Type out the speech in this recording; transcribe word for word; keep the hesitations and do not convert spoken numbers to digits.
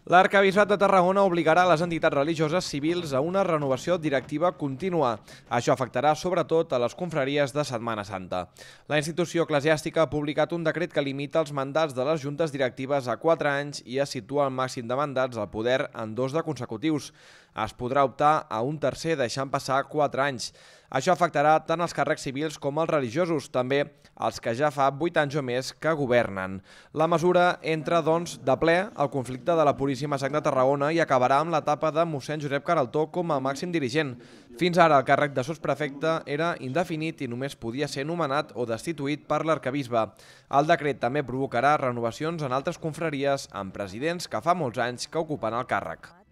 L'Arquebisbat de Tarragona obligarà les entitats religioses civils a una renovació directiva contínua. Això afectarà sobretot a les confraries de Setmana Santa. La institució eclesiàstica ha publicat un decret que limita els mandats de les juntes directives a quatre anys i es situa el màxim de mandats al poder en dos de consecutius. Es podrà optar a un tercer deixant passar quatre anys. Això afectarà tant els càrrecs civils com els religiosos, també els que ja fa vuit anys o més que governen. La mesura entra, doncs, de ple al conflicte de la Puríssima Sang de Tarragona i acabarà amb l'etapa de mossèn Josep Caraltó com a màxim dirigent. Fins ara el càrrec de sotsprefecte era indefinit i només podia ser nomenat o destituït per l'arquebisbe. El decret també provocarà renovacions en altres confraries amb presidents que fa molts anys que ocupen el càrrec.